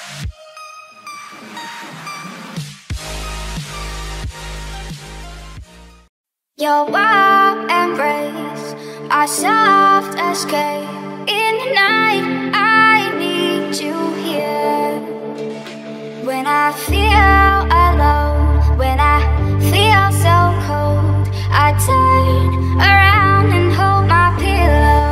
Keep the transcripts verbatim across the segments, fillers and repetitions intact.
Your warm embrace, my soft escape. In the night, I need you here. When I feel alone, when I feel so cold, I turn around and hold my pillow.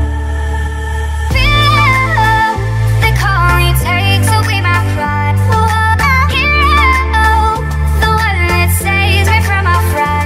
Pillow, the call you takes away my pride. Oh, hero, the one that saves me from my fright.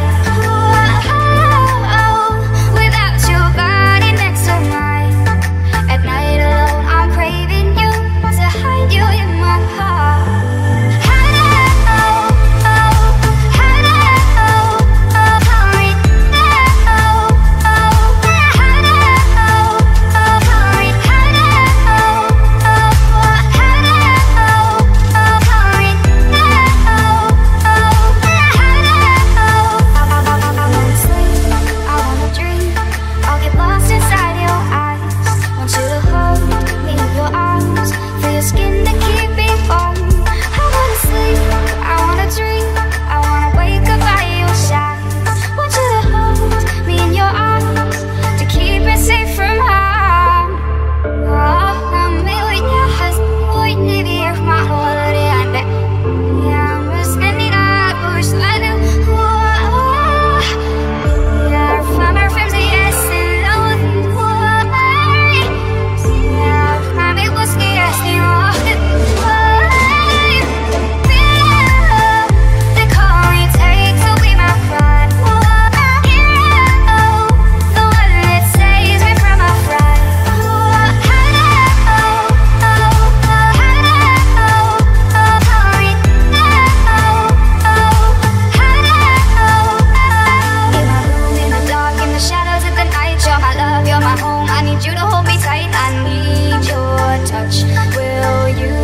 You to hold me tight, I need your touch. Will you